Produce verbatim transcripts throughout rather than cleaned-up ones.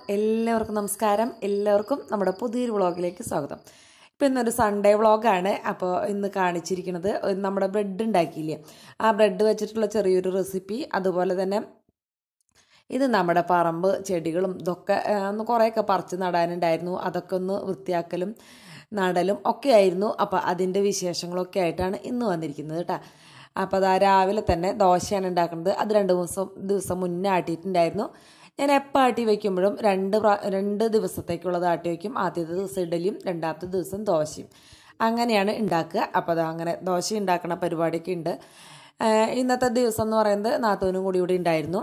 എല്ലാവർക്കും നമസ്കാരം. എല്ലാവർക്കും നമ്മുടെ പുതിയൊരു വ്ളോഗിലേക്ക് സ്വാഗതം. ഇപ്പോൾ ഇന്നൊരു സൺഡേ വ്ളോഗാണ്. അപ്പോൾ ഇന്ന് കാണിച്ചിരിക്കുന്നത് നമ്മുടെ ബ്രെഡ് ഉണ്ടാക്കിയില്ലേ, ആ ബ്രെഡ് വെച്ചിട്ടുള്ള ചെറിയൊരു റെസിപ്പി. അതുപോലെ തന്നെ ഇത് നമ്മുടെ പറമ്പ് ചെടികളും ഇതൊക്കെ ഒന്ന് കുറേയൊക്കെ പറിച്ച് നടാനുണ്ടായിരുന്നു. അതൊക്കെ ഒന്ന് വൃത്തിയാക്കലും നടലും ഒക്കെ ആയിരുന്നു. അപ്പോൾ അതിൻ്റെ വിശേഷങ്ങളൊക്കെ ആയിട്ടാണ് ഇന്ന് വന്നിരിക്കുന്നത് കേട്ടോ. അപ്പോൾ അതാ രാവിലെ തന്നെ ദോശയാണ് ഉണ്ടാക്കുന്നത്. അത് രണ്ട് ദിവസം ദിവസം മുന്നേ ആട്ടിയിട്ടുണ്ടായിരുന്നു. ഞാൻ എപ്പോൾ ആട്ടി വയ്ക്കുമ്പോഴും രണ്ട് പ്രാ രണ്ട് ദിവസത്തേക്കുള്ളത് ആട്ടി വയ്ക്കും. ആദ്യത്തെ ദിവസം ഇഡലിയും രണ്ടാമത്തെ ദിവസം ദോശയും അങ്ങനെയാണ് ഉണ്ടാക്കുക. അപ്പോൾ അത് അങ്ങനെ ദോശ ഉണ്ടാക്കുന്ന പരിപാടിയൊക്കെ ഉണ്ട്. ഇന്നത്തെ ദിവസം എന്ന് പറയുന്നത് നാത്തൂനും കൂടി ഇവിടെ ഉണ്ടായിരുന്നു.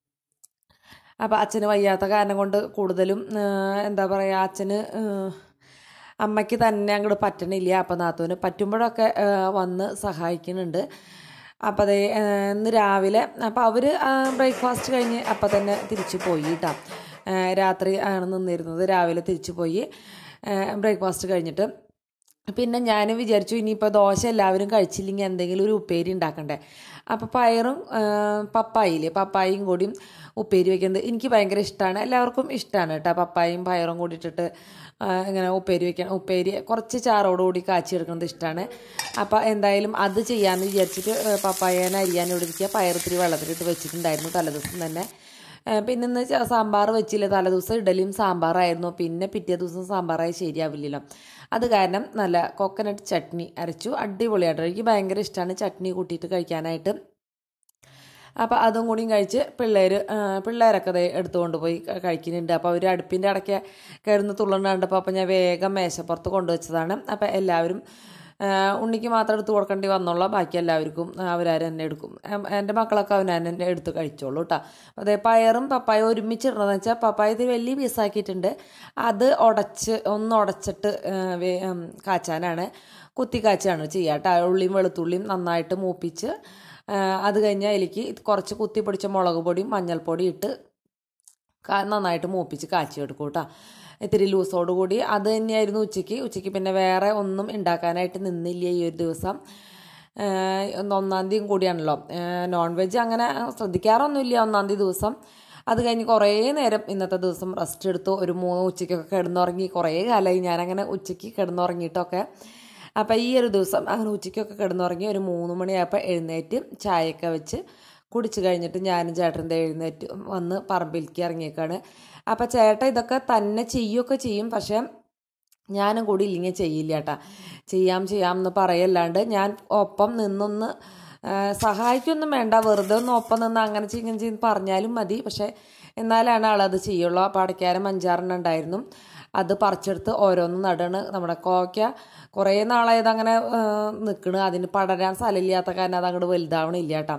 അപ്പോൾ അച്ഛന് വയ്യാത്ത കാരണം കൊണ്ട് കൂടുതലും എന്താ പറയുക, അച്ഛന് അമ്മയ്ക്ക് തന്നെ അങ്ങോട്ട് പറ്റണില്ല. അപ്പോൾ നാത്തൂന് പറ്റുമ്പോഴൊക്കെ വന്ന് സഹായിക്കുന്നുണ്ട്. അപ്പോൾ അതേ ഇന്ന് രാവിലെ അപ്പോൾ അവർ ബ്രേക്ക്ഫാസ്റ്റ് കഴിഞ്ഞ് അപ്പം തന്നെ തിരിച്ചു പോയി കേട്ടോ. രാത്രി ആണ് നിന്നിരുന്നത്, രാവിലെ തിരിച്ചു പോയി ബ്രേക്ക്ഫാസ്റ്റ് കഴിഞ്ഞിട്ട്. പിന്നെ ഞാൻ വിചാരിച്ചു ഇനിയിപ്പോൾ ദോശ എല്ലാവരും കഴിച്ചില്ലെങ്കിൽ എന്തെങ്കിലും ഒരു ഉപ്പേരി ഉണ്ടാക്കണ്ടേ. അപ്പോൾ പയറും പപ്പായില്ലേ, പപ്പായയും കൂടിയും ഉപ്പേരി വയ്ക്കുന്നത് എനിക്ക് ഭയങ്കര ഇഷ്ടമാണ്. എല്ലാവർക്കും ഇഷ്ടമാണ് കേട്ടോ. പപ്പായയും പയറും കൂടി ഇട്ടിട്ട് ഇങ്ങനെ ഉപ്പേരി വയ്ക്കണം. ഉപ്പേരി കുറച്ച് ചാറോടുകൂടി കാച്ചിയെടുക്കുന്നത് ഇഷ്ടമാണ്. അപ്പോൾ എന്തായാലും അത് ചെയ്യാമെന്ന് വിചാരിച്ചിട്ട് പപ്പായേനെ അരിയാൻ ഇവിടെ ഇരിക്കുക. പയറത്തിരി വെള്ളത്തിലിട്ട് വെച്ചിട്ടുണ്ടായിരുന്നു തലേദിവസം തന്നെ. പിന്നെ ഇന്ന് സാമ്പാർ വെച്ചില്ല, തലേദിവസം ഇഡലിയും സാമ്പാറായിരുന്നു. പിന്നെ പിറ്റേ ദിവസം സാമ്പാറായി ശരിയാവില്ലല്ലോ. അത് കാരണം നല്ല കോക്കനട്ട് ചട്നി അരച്ചു. അടിപൊളിയായിട്ട് എനിക്ക് ഭയങ്കര ഇഷ്ടമാണ് ചട്നി കൂട്ടിയിട്ട് കഴിക്കാനായിട്ട്. അപ്പോൾ അതും കൂടിയും കഴിച്ച് പിള്ളേർ പിള്ളേരൊക്കെ അത് എടുത്തുകൊണ്ട് പോയി കഴിക്കുന്നുണ്ട്. അപ്പോൾ അവർ അടുപ്പിൻ്റെ ഇടയ്ക്ക് കിടന്ന് തുള്ളണ്ട് കണ്ടപ്പോൾ അപ്പോൾ ഞാൻ വേഗം മേശപ്പുറത്ത് കൊണ്ടുവച്ചതാണ്. അപ്പോൾ എല്ലാവരും ഉണ്ണിക്ക് മാത്രം എടുത്ത് കൊടുക്കേണ്ടി വന്നുള്ള, ബാക്കി എല്ലാവർക്കും അവരാരും തന്നെ എടുക്കും. എൻ്റെ മക്കളൊക്കെ അവനാൻ തന്നെ എടുത്ത് കഴിച്ചോളൂ കേട്ടോ. അതേ പയറും പപ്പായ ഒരുമിച്ചിടണമെന്ന് വെച്ചാൽ പപ്പായ ഇത് വലിയ പീസാക്കിയിട്ടുണ്ട്. അത് ഉടച്ച് ഒന്ന് ഉടച്ചിട്ട് കാച്ചാനാണ്, കുത്തി കാച്ചാണ് ചെയ്യുക കേട്ടോ. ഉള്ളിയും വെളുത്തുള്ളിയും നന്നായിട്ട് മൂപ്പിച്ച് അത് കഴിഞ്ഞാൽ അതിലേക്ക് കുറച്ച് കുത്തി പൊടിച്ച മുളക് പൊടിയും മഞ്ഞൾപ്പൊടി ഇട്ട് നന്നായിട്ട് മൂപ്പിച്ച് കാച്ചിയെടുക്കും കേട്ടോ. ഇത്തിരി ലൂസോട് കൂടി. അത് തന്നെയായിരുന്നു ഉച്ചയ്ക്ക്. ഉച്ചയ്ക്ക് പിന്നെ വേറെ ഒന്നും ഉണ്ടാക്കാനായിട്ട് നിന്നില്ല ഈ ഒരു ദിവസം. ഒന്നാം തീയതി കൂടിയാണല്ലോ. നോൺ വെജ് അങ്ങനെ ശ്രദ്ധിക്കാറൊന്നുമില്ല ഒന്നാം തീയതി ദിവസം. അത് കഴിഞ്ഞ് കുറേ നേരം ഇന്നത്തെ ദിവസം റെസ്റ്റ് എടുത്തു. ഒരു മൂന്ന് ഉച്ചയ്ക്കൊക്കെ കിടന്നുറങ്ങി. കുറേ കാലമായി ഞാനങ്ങനെ ഉച്ചയ്ക്ക് കിടന്നുറങ്ങിയിട്ടൊക്കെ. അപ്പോൾ ഈ ഒരു ദിവസം അങ്ങനെ ഉച്ചയ്ക്കൊക്കെ കിടന്നുറങ്ങി. ഒരു മൂന്ന് മണിയായപ്പോൾ എഴുന്നേറ്റ് ചായയൊക്കെ വെച്ച് കുടിച്ച് കഴിഞ്ഞിട്ട് ഞാനും ചേട്ടൻ്റെ എഴുന്നേറ്റ് വന്ന് പറമ്പിലേക്ക് ഇറങ്ങിയേക്കാണ്. അപ്പോൾ ചേട്ടൻ ഇതൊക്കെ തന്നെ ചെയ്യുകയൊക്കെ ചെയ്യും, പക്ഷേ ഞാനും കൂടി ഇല്ലെങ്കിൽ ചെയ്യില്ല കേട്ടോ. ചെയ്യാം ചെയ്യാം എന്ന് പറയല്ലാണ്ട് ഞാൻ ഒപ്പം നിന്നൊന്ന് സഹായിക്കൊന്നും വേണ്ട, വെറുതെ ഒന്ന് ഒപ്പം നിന്ന് അങ്ങനെ ചെയ്യും ചെയ്യും പറഞ്ഞാലും മതി. പക്ഷേ എന്നാലാണ് ആളത് ചെയ്യുള്ളൂ. അപ്പോൾ അടയ്ക്കാനും അഞ്ചാറെണ്ണം ഉണ്ടായിരുന്നു. അത് പറിച്ചെടുത്ത് ഓരോന്നും നടണ്. നമ്മുടെ കോക്ക കുറേ നാളായത് അങ്ങനെ നിൽക്കണ്. അതിന് പടരാൻ സ്ഥലമില്ലാത്ത കാരണം അത് അങ്ങോട്ട് വലുതാവണില്ല കേട്ടോ.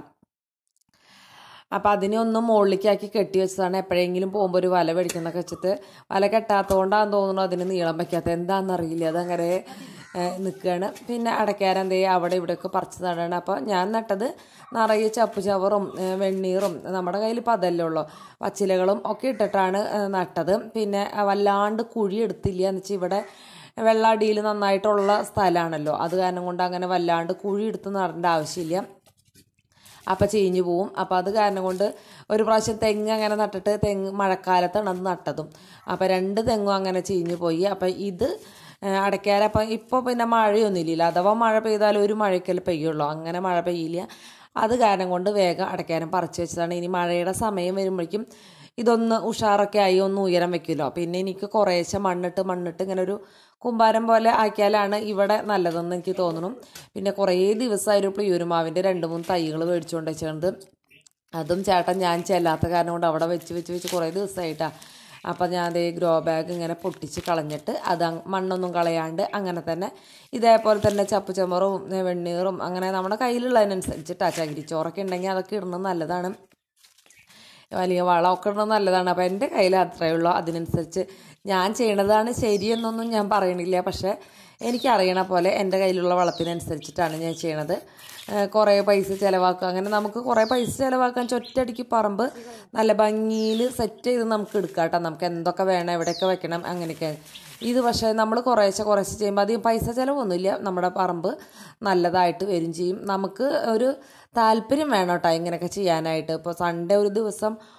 അപ്പോൾ അതിനെ ഒന്നും മുകളിലേക്കാക്കി കെട്ടി വെച്ചതാണ്. എപ്പോഴെങ്കിലും പോകുമ്പോൾ ഒരു വല മേടിക്കുന്നൊക്കെ വെച്ചിട്ട് വല കെട്ടാത്തതുകൊണ്ടാണെന്ന് തോന്നുന്നു അതിന് നീളം വയ്ക്കാത്തത്, എന്താണെന്നറിയില്ല. അതങ്ങനെ നിൽക്കുകയാണ്. പിന്നെ അടയ്ക്കാരെന്തേ അവിടെ ഇവിടെയൊക്കെ പറിച്ച് നടാണ്. അപ്പോൾ ഞാൻ നട്ടത് നിറയെ ചപ്പ് ചവറും വെണ്ണീറും, നമ്മുടെ കയ്യിൽ ഇപ്പോൾ അതല്ലേ ഉള്ളൂ, പച്ചിലകളും ഒക്കെ ഇട്ടിട്ടാണ് നട്ടത്. പിന്നെ വല്ലാണ്ട് കുഴി എടുത്തില്ല എന്ന് വെച്ചാൽ ഇവിടെ വെള്ളാടിയിൽ നന്നായിട്ടുള്ള സ്ഥലമാണല്ലോ. അത് കാരണം കൊണ്ട് അങ്ങനെ വല്ലാണ്ട് കുഴി എടുത്ത് നടേണ്ട ആവശ്യമില്ല. അപ്പം ചീഞ്ഞു പോവും. അപ്പം അത് കാരണം കൊണ്ട് ഒരു പ്രാവശ്യം തെങ്ങ് അങ്ങനെ നട്ടിട്ട് തെങ്ങ് മഴക്കാലത്താണ് അത് നട്ടതും. അപ്പം രണ്ട് തെങ്ങും അങ്ങനെ ചീഞ്ഞു പോയി. അപ്പം ഇത് അടയ്ക്കാര അപ്പം ഇപ്പോൾ പിന്നെ മഴയൊന്നുമില്ല. അഥവാ മഴ പെയ്താലും ഒരു മഴയ്ക്കല്ലേ പെയ്യുള്ളൂ, അങ്ങനെ മഴ പെയ്യില്ല. അത് കാരണം കൊണ്ട് വേഗം അടയ്ക്കാനും പറിച്ച് വെച്ചതാണ്. ഇനി മഴയുടെ സമയം വരുമ്പോഴേക്കും ഇതൊന്ന് ഉഷാറൊക്കെ ആയി ഒന്ന് ഉയരം വെക്കുമല്ലോ. പിന്നെ എനിക്ക് കുറേശ്ശെ മണ്ണിട്ട് മണ്ണിട്ട് ഇങ്ങനെ ഒരു കുമ്പാരം പോലെ ആക്കിയാലാണ് ഇവിടെ നല്ലതെന്ന് എനിക്ക് തോന്നുന്നു. പിന്നെ കുറേ ദിവസമായി ഒരു പ്ലിയൂരുമാവിൻ്റെ രണ്ട് മൂന്ന് തൈകൾ മേടിച്ചുകൊണ്ട് വെച്ചിട്ടുണ്ട്. അതും ചേട്ടൻ ഞാൻ ചെല്ലാത്ത കാരണം കൊണ്ട് അവിടെ വെച്ച് വെച്ച് വെച്ച് കുറേ ദിവസമായിട്ടാണ്. അപ്പം ഞാൻ അതേ ഗ്രോ ബാഗ് ഇങ്ങനെ പൊട്ടിച്ച് കളഞ്ഞിട്ട് അത് മണ്ണൊന്നും കളയാണ്ട് അങ്ങനെ തന്നെ ഇതേപോലെ തന്നെ ചപ്പ് ചമറും വെണ്ണീറും അങ്ങനെ നമ്മുടെ കയ്യിലുള്ളതിനനുസരിച്ചിട്ടാണ്. ചകിരിച്ചോറൊക്കെ ഉണ്ടെങ്കിൽ അതൊക്കെ ഇടുന്നത് നല്ലതാണ്, വലിയ വളമൊക്കെ ഇടുന്നത് നല്ലതാണ്. അപ്പോൾ എൻ്റെ കയ്യിൽ അത്രയേ ഉള്ളൂ. അതിനനുസരിച്ച് ഞാൻ ചെയ്യണതാണ് ശരിയെന്നൊന്നും ഞാൻ പറയണില്ല, പക്ഷേ എനിക്കറിയണ പോലെ എൻ്റെ കയ്യിലുള്ള വളത്തിനനുസരിച്ചിട്ടാണ് ഞാൻ ചെയ്യണത്. കുറേ പൈസ ചിലവാക്കുക, അങ്ങനെ നമുക്ക് കുറേ പൈസ ചിലവാക്കാൻ ഒറ്റയടിക്ക് പറമ്പ് നല്ല ഭംഗിയിൽ സെറ്റ് ചെയ്ത് നമുക്ക് എടുക്കാം കേട്ടോ. നമുക്ക് എന്തൊക്കെ വേണം, എവിടെയൊക്കെ വെക്കണം, അങ്ങനെയൊക്കെ. ഇത് പക്ഷേ നമ്മൾ കുറേശ്ശെ കുറേശ്ശെ ചെയ്യുമ്പോൾ അധികം പൈസ ചിലവൊന്നുമില്ല, നമ്മുടെ പറമ്പ് നല്ലതായിട്ട് വരും ചെയ്യും. നമുക്ക് ഒരു താല്പര്യം വേണം കേട്ടോ ഇങ്ങനെയൊക്കെ ചെയ്യാനായിട്ട്. ഇപ്പോൾ സൺഡേ ഒരു ദിവസം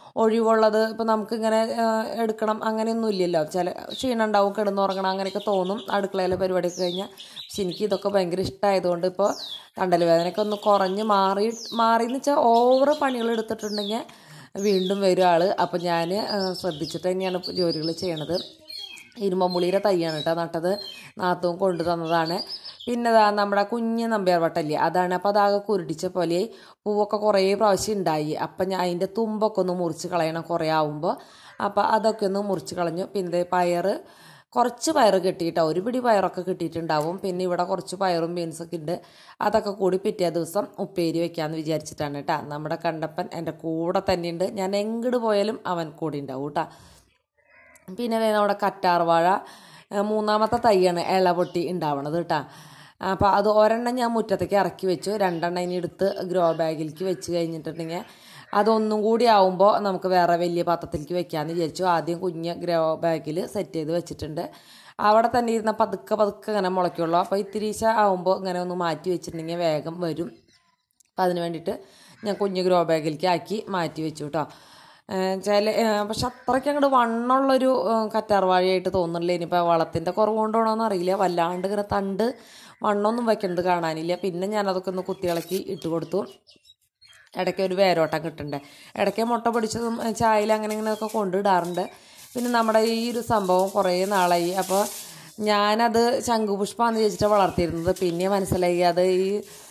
ഒഴിവുള്ളത് ഇപ്പോൾ നമുക്കിങ്ങനെ എടുക്കണം അങ്ങനെയൊന്നും ഇല്ലല്ലോ. ചില ക്ഷീണം ഉണ്ടാവും, കിടന്നുറങ്ങണം അങ്ങനെയൊക്കെ തോന്നും അടുക്കളയിലെ പരിപാടിയൊക്കെ കഴിഞ്ഞാൽ. പക്ഷെ എനിക്ക് ഇതൊക്കെ ഭയങ്കര ഇഷ്ടമായതുകൊണ്ട് ഇപ്പോൾ തണ്ടൽ വേദനയൊക്കെ ഒന്ന് കുറഞ്ഞ് മാറി മാറിയെന്ന് വെച്ചാൽ ഓവർ പണികൾ എടുത്തിട്ടുണ്ടെങ്കിൽ വീണ്ടും വരും ആൾ. അപ്പോൾ ഞാൻ ശ്രദ്ധിച്ചിട്ട് തന്നെയാണ് ജോലികൾ ചെയ്യണത്. ഇരുമ്പമ്പുളിയുടെ തൈയാണ് കേട്ടോ നട്ടത്, നാത്തും കൊണ്ടു തന്നതാണ്. പിന്നെ അതാ നമ്മുടെ കുഞ്ഞ് നമ്പ്യാർ വട്ടല്ലേ അതാണ്. അപ്പോൾ അതാകെ കുരുടിച്ച പോലെ പൂവൊക്കെ കുറേ പ്രാവശ്യം ഉണ്ടായി. അപ്പം ഞാൻ അതിൻ്റെ തുമ്പൊക്കെ ഒന്ന് മുറിച്ച് കളയണം കുറേ ആവുമ്പോൾ. അപ്പോൾ അതൊക്കെ ഒന്ന് മുറിച്ച് കളഞ്ഞു. പിന്നെ പയർ കുറച്ച് പയർ കിട്ടിയിട്ടോ, ഒരു പിടി പയറൊക്കെ കിട്ടിയിട്ടുണ്ടാവും. പിന്നെ ഇവിടെ കുറച്ച് പയറും ബീൻസൊക്കെ ഉണ്ട്. അതൊക്കെ കൂടി പിറ്റേ ദിവസം ഉപ്പേരി വെക്കാമെന്ന് വിചാരിച്ചിട്ടാണ് കേട്ടോ. നമ്മുടെ കണ്ടപ്പൻ എൻ്റെ കൂടെ തന്നെയുണ്ട്, ഞാൻ എങ്ങോട്ട് പോയാലും അവൻ കൂടി ഉണ്ടാവും കേട്ടോ. പിന്നെ നമ്മുടെ കറ്റാർവാഴ മൂന്നാമത്തെ തൈയാണ് ഇല പൊട്ടി ഉണ്ടാവണത് കേട്ടോ. അപ്പോൾ അത് ഒരെണ്ണം ഞാൻ മുറ്റത്തേക്ക് ഇറക്കി വെച്ചു, രണ്ടെണ്ണം ഇനി എടുത്ത് ഗ്രോ ബാഗിലേക്ക് വെച്ച് കഴിഞ്ഞിട്ടുണ്ടെങ്കിൽ അതൊന്നും കൂടി ആവുമ്പോൾ നമുക്ക് വേറെ വലിയ പാത്രത്തിലേക്ക് വെക്കാമെന്ന് വിചാരിച്ചു. ആദ്യം കുഞ്ഞ് ഗ്രോ ബാഗിൽ സെറ്റ് ചെയ്ത് വെച്ചിട്ടുണ്ട്. അവിടെ തന്നെ ഇരുന്ന പതുക്കെ പതുക്കെ ഇങ്ങനെ മുളയ്ക്കുള്ളൂ. അപ്പോൾ ഇത്തിരീശ ആവുമ്പോൾ ഇങ്ങനെ ഒന്ന് മാറ്റി വെച്ചിട്ടുണ്ടെങ്കിൽ വേഗം വരും. അപ്പോൾ അതിന് വേണ്ടിയിട്ട് ഞാൻ കുഞ്ഞ് ഗ്രോ ബാഗിലേക്ക് ആക്കി മാറ്റി വെച്ചു കേട്ടോ. ചില പക്ഷെ അത്രയ്ക്ക് അങ്ങോട്ട് വണ്ണമുള്ളൊരു കറ്റാർവാഴയായിട്ട് തോന്നുന്നില്ല. ഇനിയിപ്പോൾ വളത്തിൻ്റെ കുറവ് കൊണ്ടാണോന്ന് അറിയില്ല, വല്ലാണ്ട് ഇങ്ങനെ തണ്ട് വണ്ണമൊന്നും വയ്ക്കുന്നത് കാണാനില്ല. പിന്നെ ഞാനതൊക്കെ ഒന്ന് കുത്തിയിളക്കി ഇട്ട് കൊടുത്തു. ഇടയ്ക്ക് ഒരു വേരോട്ടം കിട്ടണ്ടേ, ഇടയ്ക്ക് മുട്ട പൊടിച്ചതും ചായയിൽ അങ്ങനെ ഇങ്ങനെയൊക്കെ കൊണ്ടിടാറുണ്ട്. പിന്നെ നമ്മുടെ ഈ ഒരു സംഭവം കുറേ നാളായി. അപ്പോൾ ഞാനത് ശംഖുപുഷ്പമാണെന്ന് ചോദിച്ചിട്ട് വളർത്തിയിരുന്നത്. പിന്നെ മനസ്സിലായി അത് ഈ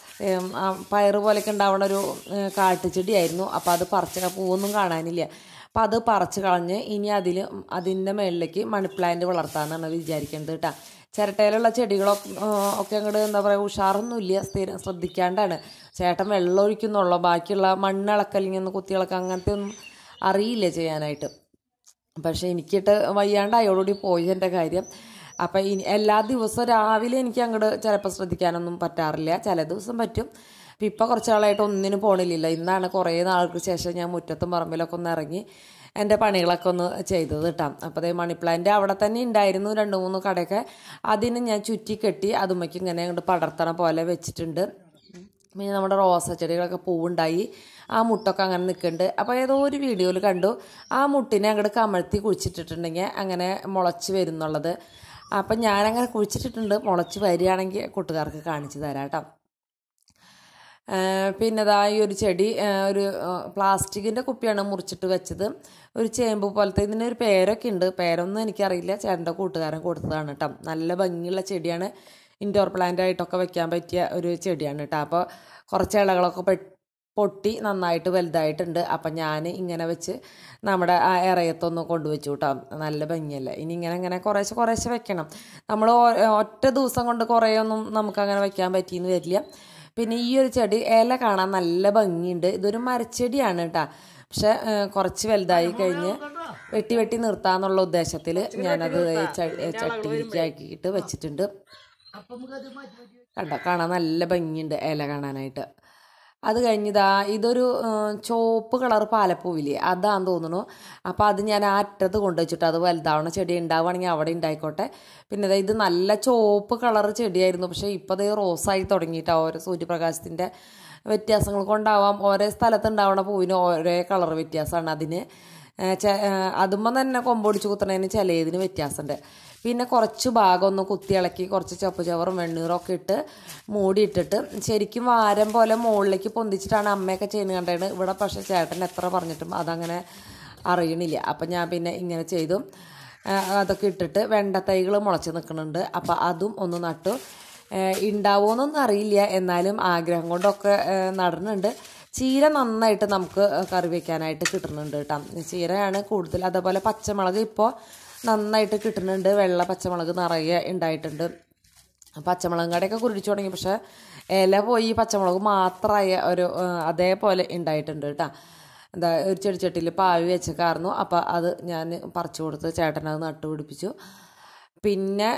പയർ പോലെയൊക്കെ ഉണ്ടാവുന്ന ഒരു കാട്ടുചെടിയായിരുന്നു. അപ്പോൾ അത് പറിച്ച പൂവൊന്നും കാണാനില്ല. അപ്പോൾ അത് പറിച്ച് കളഞ്ഞ് ഇനി അതിൽ അതിൻ്റെ മുകളിലേക്ക് മണി പ്ലാന്റ് വളർത്താമെന്നാണ് വിചാരിക്കുന്നത് കേട്ടോ. ചിരട്ടയിലുള്ള ചെടികളൊക്കെ ഒക്കെ അങ്ങോട്ട് എന്താ പറയുക ഉഷാറൊന്നുമില്ല, സ്ഥിരം ശ്രദ്ധിക്കാണ്ടാണ്. ചേട്ടൻ വെള്ളം ഒഴിക്കുന്നുള്ളൂ, ബാക്കിയുള്ള മണ്ണിളക്കൽ ഇങ്ങനെ കുത്തിയിളക്കം അങ്ങനത്തെ ഒന്നും അറിയില്ല ചെയ്യാനായിട്ട്. പക്ഷേ എനിക്കിട്ട് വയ്യാണ്ടായോടുകൂടി പോയി എൻ്റെ കാര്യം. അപ്പം ഇനി എല്ലാ ദിവസവും രാവിലെ എനിക്ക് അങ്ങോട്ട് ചിലപ്പോൾ ശ്രദ്ധിക്കാനൊന്നും പറ്റാറില്ല, ചില ദിവസം പറ്റും. അപ്പം ഇപ്പോൾ കുറച്ച് നാളായിട്ട് ഒന്നിനും പോകണില്ല. ഇന്നാണ് കുറേ നാൾക്ക് ശേഷം ഞാൻ മുറ്റത്തും പറമ്പിലൊക്കെ ഒന്ന് ഇറങ്ങി എൻ്റെ പണികളൊക്കെ ഒന്ന് ചെയ്തത് കേട്ടോ. അപ്പോൾ അതേ മണി പ്ലാന്റ് അവിടെ തന്നെ ഉണ്ടായിരുന്നു രണ്ട് മൂന്ന് കടയൊക്കെ. അതിന് ഞാൻ ചുറ്റി കെട്ടി അതുമ്മയ്ക്ക് ഇങ്ങനെ അങ്ങോട്ട് പടർത്തണ പോലെ വെച്ചിട്ടുണ്ട്. പിന്നെ നമ്മുടെ റോസ ചെടികളൊക്കെ പൂവുണ്ടായി, ആ മുട്ടൊക്കെ അങ്ങനെ നിൽക്കുന്നുണ്ട്. അപ്പോൾ ഏതോ ഒരു വീഡിയോയിൽ കണ്ടു ആ മുട്ടിനെ അങ്ങോട്ട് കമഴ്ത്തി കുഴിച്ചിട്ടിട്ടുണ്ടെങ്കിൽ അങ്ങനെ മുളച്ച് വരുന്നുള്ളത്. അപ്പം ഞാനങ്ങനെ കുഴിച്ചിട്ടിട്ടുണ്ട്, മുളച്ച് വരികയാണെങ്കിൽ കൂട്ടുകാർക്ക് കാണിച്ചു തരാം കേട്ടോ. പിന്നെ ഇതാ ഈ ഒരു ചെടി ഒരു പ്ലാസ്റ്റിക്കിൻ്റെ കുപ്പിയാണ് മുറിച്ചിട്ട് വെച്ചത്, ഒരു ചേമ്പ് പോലത്തെ. ഇതിനൊരു പേരൊക്കെ ഉണ്ട്, പേരൊന്നും എനിക്കറിയില്ല, ചേട്ടൻ്റെ കൂട്ടുകാരൻ കൊടുത്തതാണ് കേട്ടോ. നല്ല ഭംഗിയുള്ള ചെടിയാണ്, ഇൻഡോർ പ്ലാന്റ് ആയിട്ടൊക്കെ വെക്കാൻ പറ്റിയ ഒരു ചെടിയാണ് കേട്ടോ. അപ്പോൾ കുറച്ച് ഇലകളൊക്കെ പെ പൊട്ടി നന്നായിട്ട് വലുതായിട്ടുണ്ട്. അപ്പം ഞാൻ ഇങ്ങനെ വെച്ച് നമ്മുടെ ആ ഇറയത്തൊന്ന് കൊണ്ടുവച്ചു കേട്ടോ. നല്ല ഭംഗിയല്ലേ. ഇനി ഇങ്ങനെ ഇങ്ങനെ കുറേശ്ശെ കുറേശ്ശെ വെക്കണം. നമ്മൾ ഒറ്റ ദിവസം കൊണ്ട് കുറേയൊന്നും നമുക്കങ്ങനെ വെക്കാൻ പറ്റിയെന്ന് വരില്ല. പിന്നെ ഈ ഒരു ചെടി ഇല കാണാൻ നല്ല ഭംഗിയുണ്ട്. ഇതൊരു മരച്ചെടിയാണ് കേട്ടോ. പക്ഷെ കുറച്ച് വലുതായി കഴിഞ്ഞ് വെട്ടി വെട്ടി നിർത്താന്നുള്ള ഉദ്ദേശത്തിൽ ഞാനത് ചട്ടിയിലേക്ക് ആക്കിയിട്ട് വെച്ചിട്ടുണ്ട്. കണ്ടോ, കാണാൻ നല്ല ഭംഗിയുണ്ട് ഇല കാണാനായിട്ട്. അത് കഴിഞ്ഞിതാ ഇതൊരു ചുവപ്പ് കളർ പാലപ്പൂവില്ലേ, അതാന്ന് തോന്നുന്നു. അപ്പോൾ അത് ഞാൻ ആ അറ്റത്ത് കൊണ്ടുവച്ചിട്ട് അത് വലുതാവണ ചെടി ഉണ്ടാവുകയാണെങ്കിൽ അവിടെ ഉണ്ടായിക്കോട്ടെ. പിന്നെ ഇത് നല്ല ചുവപ്പ് കളർ ചെടിയായിരുന്നു, പക്ഷേ ഇപ്പോൾ അത് റോസായി തുടങ്ങിയിട്ടാണ്. ഓരോ സൂര്യപ്രകാശത്തിൻ്റെ വ്യത്യാസങ്ങൾ കൊണ്ടാവാം ഓരോ സ്ഥലത്ത് ഉണ്ടാവുന്ന പൂവിന് ഓരോ കളർ വ്യത്യാസമാണ്. അതിന് അതുമ്പോൾ തന്നെ കൊമ്പൊടിച്ച് കുത്തുന്നതിന് ചിലതിന് വ്യത്യാസമുണ്ട്. പിന്നെ കുറച്ച് ഭാഗം ഒന്ന് കുത്തി ഇളക്കി കുറച്ച് ചപ്പ് ചവറും വെണ്ണീറൊക്കെ ഇട്ട് മൂടിയിട്ടിട്ട് ശരിക്കും വാരം പോലെ മുകളിലേക്ക് പൊന്തിച്ചിട്ടാണ് അമ്മയൊക്കെ ചെയ്യുന്നത് കണ്ടാണ്. ഇവിടെ പക്ഷേ ചേട്ടൻ എത്ര പറഞ്ഞിട്ടും അതങ്ങനെ അറിയണില്ല. അപ്പം ഞാൻ പിന്നെ ഇങ്ങനെ ചെയ്തു. അതൊക്കെ ഇട്ടിട്ട് വെണ്ട തൈകൾ മുളച്ച് നിൽക്കുന്നുണ്ട്. അപ്പം അതും ഒന്ന് നട്ടു. ഉണ്ടാവുമെന്നൊന്നും അറിയില്ല, എന്നാലും ആഗ്രഹം കൊണ്ടൊക്കെ നടന്നുണ്ട്. ചീര നന്നായിട്ട് നമുക്ക് കറി വയ്ക്കാനായിട്ട് കിട്ടുന്നുണ്ട് കേട്ടോ. ചീരയാണ് കൂടുതൽ. അതേപോലെ പച്ചമുളക് ഇപ്പോൾ നന്നായിട്ട് കിട്ടുന്നുണ്ട്. വെള്ള പച്ചമുളക് നിറയെ ഉണ്ടായിട്ടുണ്ട്. പച്ചമുളകും കടയൊക്കെ കുരുടിച്ചു തുടങ്ങി, പക്ഷേ ഇല പോയി പച്ചമുളക് മാത്രമായ ഒരു അതേപോലെ ഉണ്ടായിട്ടുണ്ട് കേട്ടോ. എന്താ ഒരു ചെടിച്ചട്ടിയിൽ പാവി വെച്ചേക്കായിരുന്നു. അപ്പോൾ അത് ഞാൻ പറിച്ചു കൊടുത്ത് ചേട്ടനത് നട്ടുപിടിപ്പിച്ചു. പിന്നെ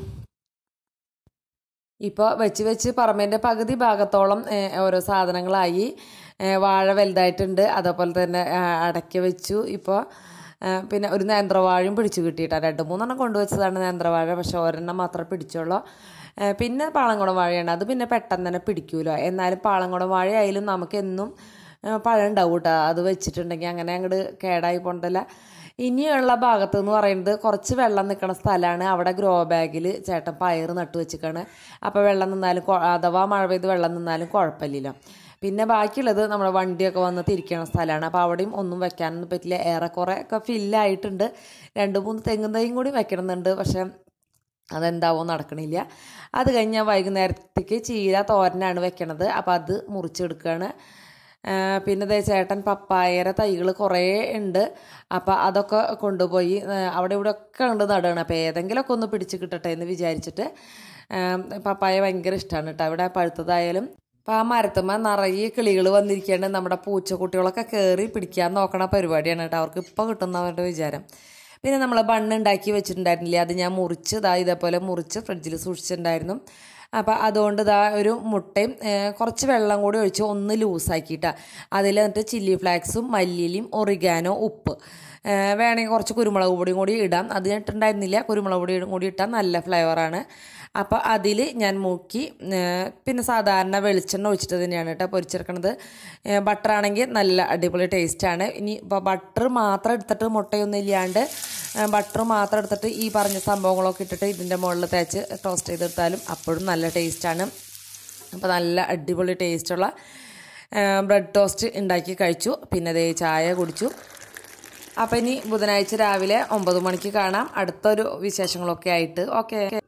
ഇപ്പോൾ വെച്ച് വെച്ച് പറമ്പിൻ്റെ പകുതി ഭാഗത്തോളം ഓരോ സാധനങ്ങളായി. വാഴ വലുതായിട്ടുണ്ട്, അതേപോലെ തന്നെ അടയ്ക്ക വെച്ചു. ഇപ്പോൾ പിന്നെ ഒരു നേന്ത്രവാഴയും പിടിച്ചു കിട്ടിയിട്ടാണ്. രണ്ട് മൂന്നെണ്ണം കൊണ്ടുവച്ചതാണ് നേന്ത്രവാഴ, പക്ഷെ ഒരെണ്ണം മാത്രമേ പിടിച്ചുള്ളൂ. പിന്നെ പാളംകുളം വാഴയാണ്, അത് പിന്നെ പെട്ടെന്ന് തന്നെ പിടിക്കുമല്ലോ. എന്നാലും പാളംകുളം വാഴയായാലും നമുക്കെന്നും പഴം ഉണ്ടാവും കേട്ടോ. അത് വെച്ചിട്ടുണ്ടെങ്കിൽ അങ്ങനെ അങ്ങോട്ട് കേടായി പോകണ്ടല്ല. ഇനിയുള്ള ഭാഗത്ത് എന്ന് പറയുന്നത് കുറച്ച് വെള്ളം നിൽക്കുന്ന സ്ഥലമാണ്. അവിടെ ഗ്രോ ബാഗിൽ ചേട്ടൻ പയർ നട്ടു വെച്ചിക്കാണ്. അപ്പോൾ വെള്ളം നിന്നാലും അഥവാ മഴ പെയ്ത് വെള്ളം നിന്നാലും കുഴപ്പമില്ലല്ലോ. പിന്നെ ബാക്കിയുള്ളത് നമ്മുടെ വണ്ടിയൊക്കെ വന്ന് തിരിക്കുന്ന സ്ഥലമാണ്. അപ്പോൾ അവിടെയും ഒന്നും വെക്കാനൊന്നും പറ്റില്ല. ഏറെക്കുറെ ഒക്കെ ഫില്ലായിട്ടുണ്ട്. രണ്ട് മൂന്ന് തെങ്ങും തൈയും കൂടി വെക്കണമെന്നുണ്ട്. പക്ഷേ അതെന്താവോ നടക്കണില്ല. അത് കഴിഞ്ഞാൽ വൈകുന്നേരത്തേക്ക് ചീര തോരനാണ് വെക്കണത്. അപ്പോൾ അത് മുറിച്ചെടുക്കുകയാണ്. പിന്നെ ദേ ചേട്ടൻ പപ്പായയുടെ തൈകൾ കുറേ ഉണ്ട്. അപ്പോൾ അതൊക്കെ കൊണ്ടുപോയി അവിടെ ഇവിടെ ഒക്കെ ഉണ്ട് നടുകയാണ്. അപ്പോൾ ഏതെങ്കിലുമൊക്കെ ഒന്ന് പിടിച്ച് കിട്ടട്ടെ എന്ന് വിചാരിച്ചിട്ട്. പപ്പായ ഭയങ്കര ഇഷ്ടമാണ് കേട്ടോ. അവിടെ പഴുത്തതായാലും. അപ്പോൾ ആ മരത്തുമ്മ നിറയെ കിളികൾ വന്നിരിക്കുകയാണ്. നമ്മുടെ പൂച്ചക്കുട്ടികളൊക്കെ കയറി പിടിക്കാൻ നോക്കണ പരിപാടിയാണ് കേട്ടോ. അവർക്ക് ഇപ്പോൾ കിട്ടുന്നവരുടെ വിചാരം. പിന്നെ നമ്മൾ ബണ്ണ് ഉണ്ടാക്കി വെച്ചിട്ടുണ്ടായിരുന്നില്ലേ, അത് ഞാൻ മുറിച്ച് ഇതാ ഇതേപോലെ മുറിച്ച് ഫ്രിഡ്ജിൽ സൂക്ഷിച്ചിട്ടുണ്ടായിരുന്നു. അപ്പോൾ അതുകൊണ്ട് ഇതാ ഒരു മുട്ടയും കുറച്ച് വെള്ളം കൂടി ഒഴിച്ച് ഒന്ന് ലൂസാക്കിയിട്ടാണ്. അതിൽ എന്നിട്ട് ചില്ലി ഫ്ലാക്സും മല്ലിയിലും ഒറിഗാനോ ഉപ്പ് വേണമെങ്കിൽ കുറച്ച് കുരുമുളക് പൊടിയും കൂടി ഇടാം. അത് ഞാൻ ഇട്ടുണ്ടായിരുന്നില്ല. കുരുമുളക് പൊടിയും കൂടി ഇട്ടാൽ നല്ല ഫ്ലേവറാണ്. അപ്പോൾ അതിൽ ഞാൻ മുക്കി പിന്നെ സാധാരണ വെളിച്ചെണ്ണ ഒഴിച്ചിട്ട് തന്നെയാണ് കേട്ടോ പൊരിച്ചെടുക്കണത്. ബട്ടറാണെങ്കിൽ നല്ല അടിപൊളി ടേസ്റ്റാണ്. ഇനി ഇപ്പോൾ ബട്ടർ മാത്രം എടുത്തിട്ട് മുട്ടയൊന്നും ഇല്ലാണ്ട് ബട്ടർ മാത്രം എടുത്തിട്ട് ഈ പറഞ്ഞ സംഭവങ്ങളൊക്കെ ഇട്ടിട്ട് ഇതിൻ്റെ മുകളിൽ തേച്ച് ടോസ്റ്റ് ചെയ്തെടുത്താലും അപ്പോഴും നല്ല ടേസ്റ്റാണ്. അപ്പോൾ നല്ല അടിപൊളി ടേസ്റ്റുള്ള ബ്രെഡ് ടോസ്റ്റ് ഉണ്ടാക്കി കഴിച്ചു. പിന്നെ ദേ ചായ കുടിച്ചു. അപ്പോൾ ഇനി ബുധനാഴ്ച രാവിലെ ഒമ്പത് മണിക്ക് കാണാം അടുത്തൊരു വിശേഷങ്ങളൊക്കെ ആയിട്ട്. ഓക്കെ.